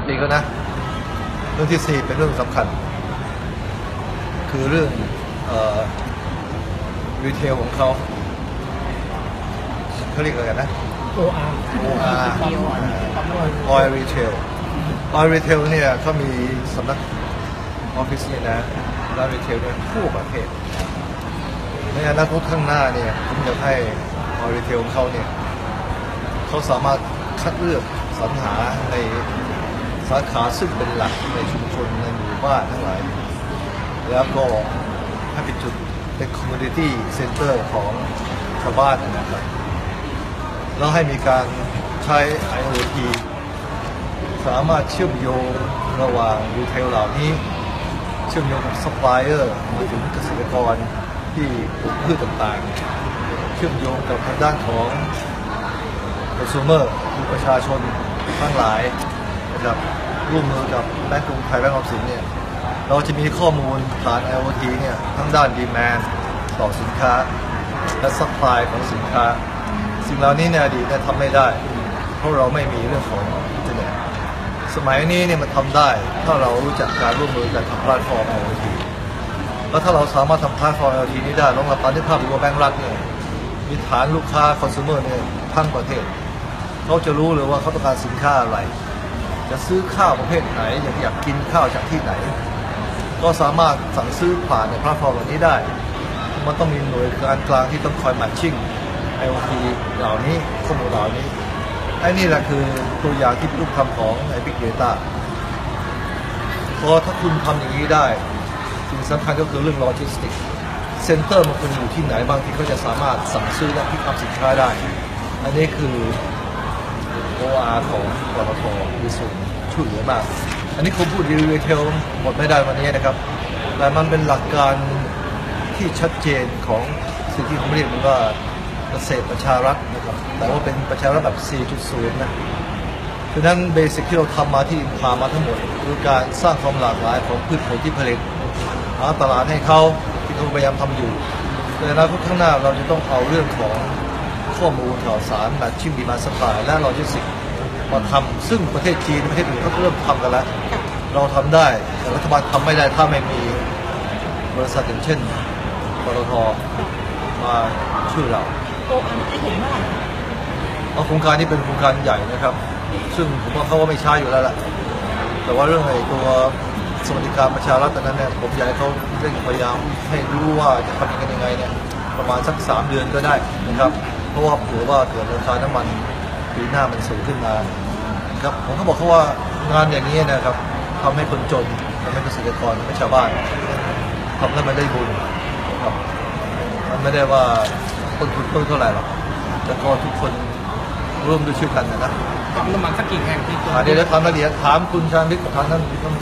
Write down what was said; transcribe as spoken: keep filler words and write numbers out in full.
ปีก็นะเรื่องที่สี่เป็นเรื่องสำคัญคือเรื่องรีเทลของเขาเขาเรียกอะไรกันนะโอ อาร์โอ อาร์ Oil Retail Oil Retail เนี่ยเขามีสำนักออฟฟิศเนี่ยนะแล้ว Retail เนี่ยทั่วประเทศในอนาคตข้างหน้าเนี่ยผมอยากให้ Oil Retail ของเขาเนี่ยเขาสามารถคัดเลือกสรรหาในสาขาซึ่งเป็นหลักในชุมชนในหมู่บ้านทั้งหลายแล้วก็ให้เป็นจุดเป็น community center ของชาวบ้านนะครับแล้วให้มีการใช้ ไอ โอ ที สามารถเชื่อมโยงระหว่างรีเทลเหล่านี้เชื่อมโยงกับซัพพลายเออร์มาถึงเกษตรกรที่ปลูกพืชต่างๆเชื่อมโยงกับทางด้านของ consumer คือประชาชนทั้งหลายนะครับร่วมมือกับแบงก์กรุงไทยแบงก์ออมสินเนี่ยเราจะมีข้อมูลผ่าน ไอ โอ ที เนี่ยทั้งด้าน demand ต่อสินค้าและ supply ของสินค้าสิ่งเหล่านี้ในอดีตเนี่ยทำไม่ได้เพราะเราไม่มีเรื่องของอินเทอร์เน็ตสมัยนี้เนี่ยมันทำได้ถ้าเรารู้จักการร่วมมือกันทำแพลตฟอร์ม ไอ โอ ที แล้วถ้าเราสามารถทำแพลตฟอร์ม ไอ โอ ที นี้ได้ลองมาตามที่ภาพดูว่าแบงก์รัฐเนี่ยมีฐานลูกค้า consumer เนี่ยทั้งประเทศเขาจะรู้เลยว่าเขาต้องการสินค้าอะไรจะซื้อข้าวประเภทไหนอยากอยากกินข้าวจากที่ไหนก็สามารถสั่งซื้อผ่านในแพลตฟอร์มเหล่านี้ได้มันต้องมีหน่วยงานกลางที่ต้องคอยแมทชิ่ง ไอ โอ ที เหล่านี้ข้อมูลเหล่านี้ไอ้นี่แหละคือตัวอย่างที่เป็นรูปธรรมของไอ้ Big Data พอถ้าคุณทำอย่างนี้ได้สิ่งสำคัญก็คือเรื่องโลจิสติกเซ็นเตอร์มันควรอยู่ที่ไหนบางทีเขาจะสามารถสั่งซื้อและพิกอัพสินค้าได้อันนี้คือ โอ อาร์ ของปตท.มีส่วนช่วยเหลือมากอันนี้ผมพูดรีเทลหมดไม่ได้วันนี้นะครับแต่มันเป็นหลักการที่ชัดเจนของสิ่งที่ผมเรียกว่าเกษตรประชารัฐนะครับแต่ว่าเป็นประชารัฐแบบ สี่จุดศูนย์ นะดังนั้นเบสิกที่เราทำมาที่พามาทั้งหมดคือการสร้างความหลากหลายของพืชผลที่ผลิตหาตลาดให้เขาที่เขาพยายามทำอยู่แต่ในอนาคตข้างหน้าเราจะต้องเอาเรื่องของข้อมูลข่าวสารแบบชิ่งดีมาสปายและโลจิสติกมาทำซึ่งประเทศจีนประเทศอื่นเขาเริ่มทำกันแล้วเราทำได้แต่รัฐบาลทำไม่ได้ถ้าไม่มีบริษัทอย่างเช่นปตท.มาช่วยเราโอ อาร์ จะเห็นเมื่อไหร่เพราะโครงการนี้เป็นโครงการใหญ่นะครับซึ่งผมว่าเขาว่าไม่ช้าอยู่แล้วแหละแต่ว่าเรื่องไอ้ตัวสวัสดิการประชารัฐนั้นเนี่ยผมอยากให้เขาเร่งพยายามให้รู้ว่าจะทำกันยังไงเนี่ยประมาณสักสามเดือนก็ได้นะครับเพราะว่าเผื่อว่าเกิดราคาน้ำมันปีหน้ามันสูงขึ้นมาครับผมก็บอกเขาว่างานอย่างนี้นะครับทำให้คนจนทำให้เกษตรกรทำให้ชาวบ้านทำแล้วมันได้บุญครับมันไม่ได้ว่าต้นทุนต้นเท่าไหร่หรอกแต่ก็ทุกคนร่วมด้วยช่วยกันนะนะปั๊มน้ำมันสักกี่แห่งที่ตัวเดี๋ยวถามละเอียดถามคุณชาญวิทย์กับทางนั้น